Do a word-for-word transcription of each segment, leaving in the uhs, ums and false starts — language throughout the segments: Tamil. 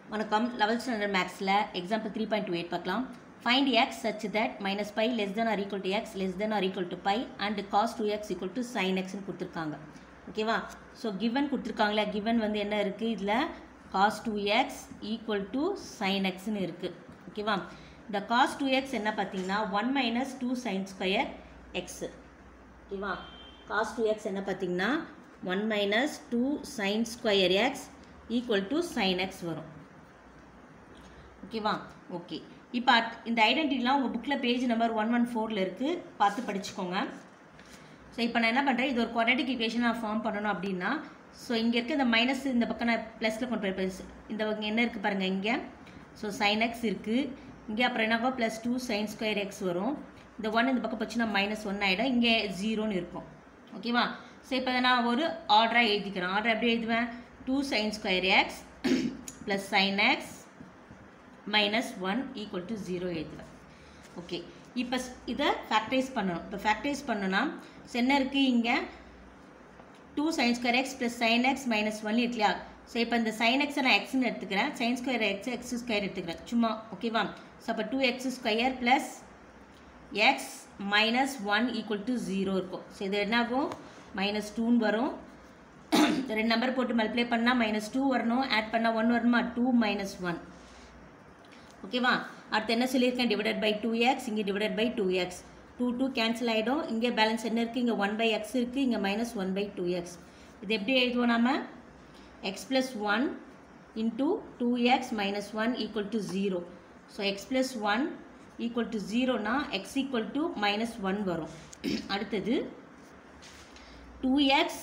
வணக்கம் eleventh standard மேக்ஸில் example three point two eight பார்க்கலாம். Find x such that minus pi less than or equal to x less than or equal to pi and cos two x equal to sin x ன்னு கொடுத்துருக்காங்க. ஓகேவா? ஸோ கிவன் கொடுத்துருக்காங்களே, கிவன் வந்து என்ன இருக்குது இதில் cos two x equal to sin x ன்னு இருக்குது. ஓகேவா? இந்த cos டூ எக்ஸ் என்ன பார்த்தீங்கன்னா one minus two sine square x. ஓகேவா? cos டூ எக்ஸ் என்ன பார்த்தீங்கன்னா one minus two sine square x equal to sine x வரும். ஓகேவா? ஓகே, இப்போ இந்த ஐடென்டிட்டிலாம் உங்கள் புக்கில் பேஜ் நம்பர் ஒன் ஒன் ஃபோரில் இருக்குது, பார்த்து படிச்சுக்கோங்க. ஸோ இப்போ நான் என்ன பண்ணுறேன், இது ஒரு குவாட்ரேட்டிக் ஈக்குவேஷன் நான் ஃபார்ம் பண்ணணும் அப்படின்னா, ஸோ இங்கே இருக்க இந்த மைனஸ் இந்த பக்கம் நான் ப்ளஸில் கொண்டு போய் இந்த பக்கம் என்ன இருக்குது பாருங்கள் இங்கே. ஸோ சைன் எக்ஸ் இருக்குது இங்கே, அப்புறம் என்னவோ plus two sine square x வரும். இந்த ஒன் இந்த பக்கம் போச்சுன்னா மைனஸ் ஒன் ஆகிடும், இங்கே ஜீரோன்னு இருக்கும். ஓகேவா? ஸோ இப்போ நான் ஒரு ஆர்டராக எழுதிக்கிறேன். ஆர்டர் எப்படி எழுதுவேன், two sine square x plus sine x minus one equal to zero எழுதுவேன். ஓகே, இப்போ இதை ஃபேக்டரைஸ் பண்ணணும். இப்போ ஃபேக்டரைஸ் பண்ணணும்னா என்ன இருக்குது இங்கே two sine square x plus sine x minus one இருக்கு இல்லையா? ஸோ இப்போ இந்த சைன் எக்ஸை நான் எக்ஸ்ன்னு எடுத்துக்கிறேன், sine square x x square எடுத்துக்கிறேன் சும்மா. ஓகேவா? ஸோ அப்போ two x square plus x minus one equal to zero இருக்கும். ஸோ இது என்ன ஆகும், மைனஸ் டூன்னு வரும். ரெண்டு நம்பர் போட்டு மல்டிப்ளை பண்ணால் மைனஸ் டூ வரணும், ஆட் பண்ணால் ஒன் வரணுமா, டூ மைனஸ் ஒன். ஓகேவா? அடுத்து என்ன சொல்லியிருக்கேன், டிவைடட் பை டூ எக்ஸ், இங்கே divided by two x, two two cancel ஆகிடும். இங்கே பேலன்ஸ் என்ன இருக்குது, இங்கே ஒன் பை எக்ஸ் இருக்குது, இங்கே minus one by two x. இது எப்படி எழுதுவோம் நம்ம, x plus one into two x minus one equal to zero. So x plus one equal to ஜீரோனா x equal to minus one வரும். அடுத்தது two x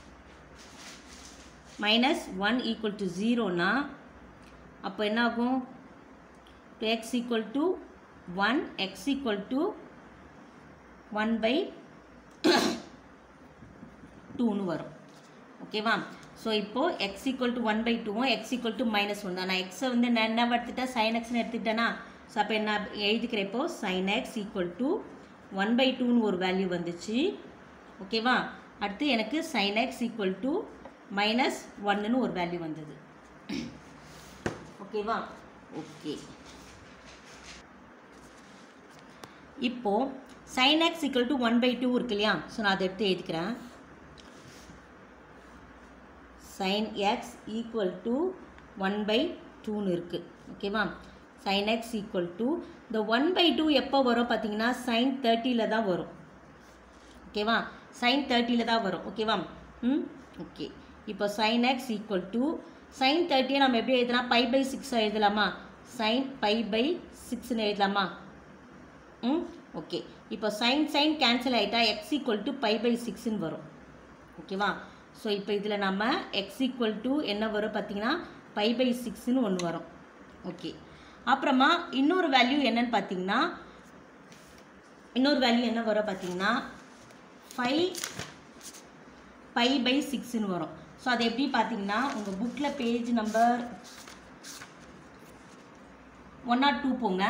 minus one equal to ஜீரோனா அப்போ என்ன ஆகும், to x equal to one, x equal to one by two னு வரும். ஓகேவா? ஸோ இப்போது x equal to one by டூவும் x equal to minus one தான். நான் எக்ஸை வந்து நான் என்ன எடுத்துட்டேன், sin xன்னு எடுத்துக்கிட்டேன்னா, ஸோ அப்போ என்ன எழுதிக்கிறேன், இப்போது sin x equal to one by டூன்னு ஒரு வேல்யூ வந்துச்சு. ஓகேவா? அடுத்து எனக்கு sin x equal to minus ஒன்னுன்னு ஒரு வேல்யூ வந்தது. ஓகேவா? ஓகே, இப்போது sin x equal to one by two இருக்கு இல்லையா? ஸோ நான் அதை எடுத்து எழுதிக்கிறேன். sin x equal to one by டூன்னு இருக்குது. ஓகேவா? sin x equal to இந்த ஒன் by டூ எப்போ வரும் பார்த்தீங்கன்னா sin தேர்ட்டியில் தான் வரும். ஓகேவா? sin தேர்ட்டியில் தான் வரும். ஓகேவா? ம் ஓகே, இப்போ sin x equal to sin தேர்ட்டியை நம்ம எப்படி எழுதலாம், பை பை சிக்ஸ் எழுதலாமா, sin பை பை சிக்ஸ்ன்னு எழுதலாமா? ம் ஓகே, இப்போ சைன் சைன் கேன்சல் ஆகிட்டா x equal to pi by சிக்ஸ்ன்னு வரும். ஓகேவா? ஸோ இப்போ இதில் நம்ம எக்ஸ் ஈக்குவல் டு என்ன வரும் பார்த்தீங்கன்னா பை பை சிக்ஸ்ன்னு ஒன்று வரும். ஓகே, அப்புறமா இன்னொரு வேல்யூ என்னன்னு பார்த்தீங்கன்னா இன்னொரு வேல்யூ என்ன வரும் பார்த்தீங்கன்னா ஃபைவ் பை பை சிக்ஸ்ன்னு வரும். ஸோ அது எப்படி பார்த்தீங்கன்னா உங்கள் புக்கில் page number one naught two போங்க,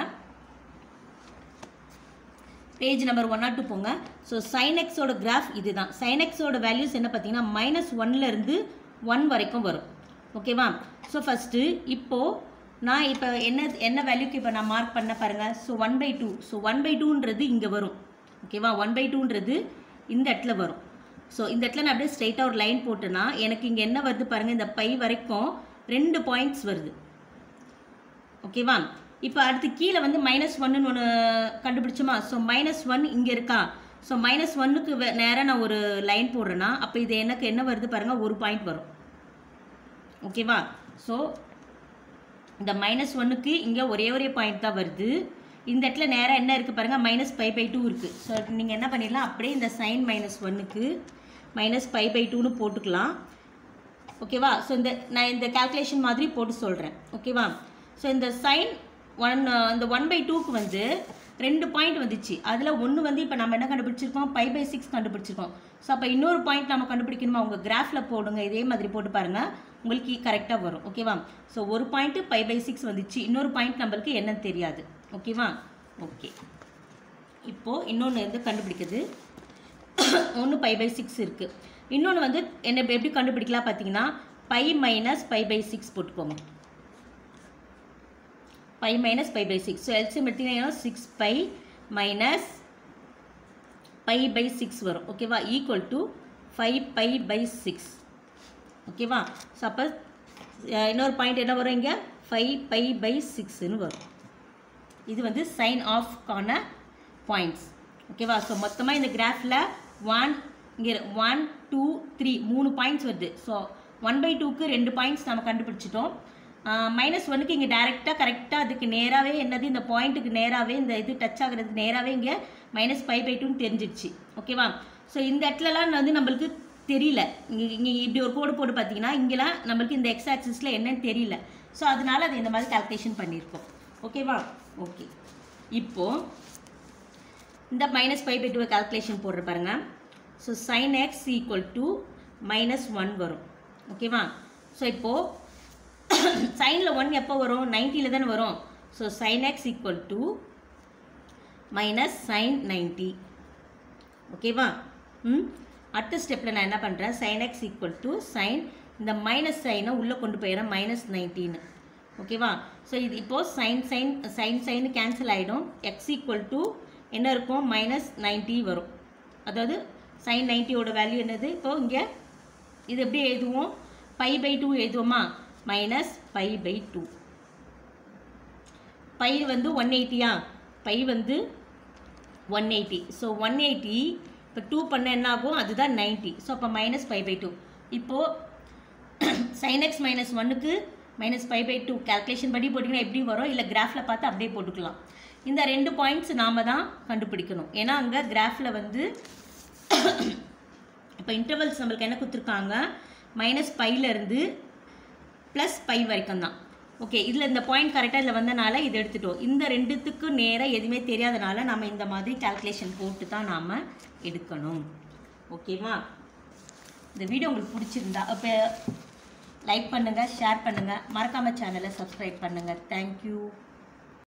page number one naught two போங்க. ஸோ சைன் எக்ஸோட கிராஃப் இது தான். சைன் எக்ஸோட வேல்யூஸ் என்ன பார்த்தீங்கன்னா மைனஸ் ஒன்லேருந்து ஒன் வரைக்கும் வரும். ஓகேவா? ஸோ ஃபஸ்ட்டு இப்போது நான் இப்போ என்ன என்ன வேல்யூக்கு இப்போ நான் மார்க் பண்ண பாருங்கள். So one by two, so one by டூன்றது இங்கே வரும். ஓகேவா? ஒன் பை டூன்றது இந்த இடத்துல வரும். ஸோ இந்த இடத்துல நான் அப்படியே ஸ்ட்ரைட்டாக ஒரு லைன் போட்டேன்னா எனக்கு இங்கே என்ன வருது பாருங்கள், இந்த பை வரைக்கும் ரெண்டு பாயிண்ட்ஸ் வருது. ஓகேவா? இப்போ அடுத்து கீழே வந்து மைனஸ் ஒன்னு ஒன்று கண்டுபிடிச்சோமா? ஸோ மைனஸ் ஒன் இங்கே இருக்கா? ஸோ மைனஸ் ஒன்னுக்கு நேராக நான் ஒரு லைன் போடுறேன்னா அப்போ இது எனக்கு என்ன வருது பாருங்கள், ஒரு பாயிண்ட் வரும். ஓகேவா? ஸோ இந்த மைனஸ் ஒன்னுக்கு இங்கே ஒரே ஒரே பாயிண்ட் தான் வருது. இந்த இடத்துல நேராக என்ன இருக்குது பாருங்கள், மைனஸ் பை பை டூ இருக்குது. ஸோ நீங்கள் என்ன பண்ணிடலாம், அப்படியே இந்த சைன் மைனஸ் ஒன்னுக்கு மைனஸ் பை பை டூன்னு போட்டுக்கலாம். ஓகேவா? ஸோ இந்த நான் இந்த கால்குலேஷன் மாதிரி போட்டு சொல்கிறேன். ஓகேவா? ஸோ இந்த சைன் ஒன் இந்த ஒன் பை டூக்கு வந்து ரெண்டு பாயிண்ட் வந்துச்சு. அதில் ஒன்று வந்து இப்போ நம்ம என்ன கண்டுபிடிச்சிருக்கோம், பை பை சிக்ஸ் கண்டுபிடிச்சிருக்கோம். ஸோ அப்போ இன்னொரு பாயிண்ட் நம்ம கண்டுபிடிக்கணுமா, உங்கள் கிராஃபில் போடுங்க, இதே மாதிரி போட்டு பாருங்கள், உங்களுக்கு கரெக்டாக வரும். ஓகேவா? ஸோ ஒரு பாயிண்ட்டு பை பை சிக்ஸ் வந்துச்சு, இன்னொரு பாயிண்ட் நம்மளுக்கு என்னன்னு தெரியாது. ஓகேவா? ஓகே, இப்போது இன்னொன்று வந்து கண்டுபிடிக்குது, ஒன்று பை பை சிக்ஸ் இருக்குது, இன்னொன்று வந்து என்ன எப்படி கண்டுபிடிக்கலாம் பார்த்தீங்கன்னா pi minus pi by six போட்டுக்கோங்க. pi minus pi by six. So LCM எடுத்தீங்கன்னா six pi minus pi by six வரும் ஓகேவா equal to five pi by six ஓகேவா. ஸோ அப்போ இன்னொரு பாயிண்ட் என்ன வரும் இங்கே ஃபைவ் பை பை சிக்ஸ்ன்னு வரும். இது வந்து சைன் ஆஃப்கான பாயிண்ட்ஸ் ஓகேவா. ஸோ மொத்தமாக இந்த கிராஃபில் ஒன் இங்கே ஒன் டூ த்ரீ மூணு பாயிண்ட்ஸ் வருது. ஸோ ஒன் பை டூக்கு ரெண்டு பாயிண்ட்ஸ் நம்ம கண்டுபிடிச்சிட்டோம். மைனஸ் ஒன்னுக்கு இங்கே டேரெக்டாக கரெக்டாக அதுக்கு நேராகவே என்னது இந்த பாயிண்ட்டுக்கு நேராகவே இந்த இது டச் ஆகிறது நேராகவே இங்கே மைனஸ் ஃபைவ் பை டூன்னு தெரிஞ்சிடுச்சு ஓகேவா. ஸோ இந்த இடத்துலலாம் வந்து நம்மளுக்கு தெரியல. இங்கே இங்கே இப்படி ஒரு கோடு போட்டு பார்த்தீங்கன்னா இங்கெல்லாம் நம்மளுக்கு இந்த எக்ஸ் ஆக்சிஸில் என்னன்னு தெரியல. ஸோ அதனால அது இந்த மாதிரி கால்குலேஷன் பண்ணியிருக்கோம் ஓகேவா. ஓகே இப்போது இந்த மைனஸ் ஃபைவ் பை டூவை கால்குலேஷன் போடுற பாருங்க. So sine x equal to minus one வரும் ஓகேவா. ஸோ இப்போது சைனில் ஒன் எப்போ வரும் நைன்ட்டியில் தானே வரும். So sine x equal to minus sine ninety ஓகேவா. ம் அடுத்த ஸ்டெப்பில் நான் என்ன பண்ணுறேன் sine x equal to sine இந்த மைனஸ் சைனை உள்ளே கொண்டு போயிடுறேன் மைனஸ் நைன்டீன்னு ஓகேவா. ஸோ இது இப்போது sine sine sine sine cancel ஆகிடும். எக்ஸ் ஈக்குவல் டு என்ன இருக்கும் மைனஸ் நைன்ட்டி வரும். அதாவது சைன் நைன்ட்டியோட வேல்யூ என்னது இப்போது இங்கே இது எப்படி எழுதுவோம் பை பை டூ எழுதுவோமா minus pi by two. Pi வந்து ஒன் எயிட்டியா பை வந்து one eighty. So one eighty இப்போ டூ பண்ண என்ன ஆகும் அதுதான் நைன்ட்டி. ஸோ அப்போ மைனஸ் பை பை டூ. இப்போது சைன் எக்ஸ் மைனஸ் ஒன்னுக்கு minus five by two calculation படி போட்டிங்கன்னா எப்படி வரும் இல்லை கிராஃபில் பார்த்து அப்படியே போட்டுக்கலாம். இந்த ரெண்டு பாயிண்ட்ஸ் நாம் தான் கண்டுபிடிக்கணும். ஏன்னா அங்கே கிராஃபில் வந்து இப்போ இன்டர்வல்ஸ் நம்மளுக்கு என்ன கொடுத்துருக்காங்க மைனஸ் பையிலேருந்து ப்ளஸ் பை வரைக்கும் தான் ஓகே. இதில் இந்த பாயிண்ட் கரெக்டாக இதில் வந்தனால இதை எடுத்துட்டோம். இந்த ரெண்டுத்துக்கு நேராக எதுவுமே தெரியாதனால நம்ம இந்த மாதிரி கால்குலேஷன் போட்டு தான் நாம் எடுக்கணும் ஓகேவா. இந்த வீடியோ உங்களுக்கு பிடிச்சிருந்தா இப்போ லைக் பண்ணுங்கள் ஷேர் பண்ணுங்கள் மறக்காமல் சேனலை சப்ஸ்கிரைப் பண்ணுங்கள். தேங்க்யூ.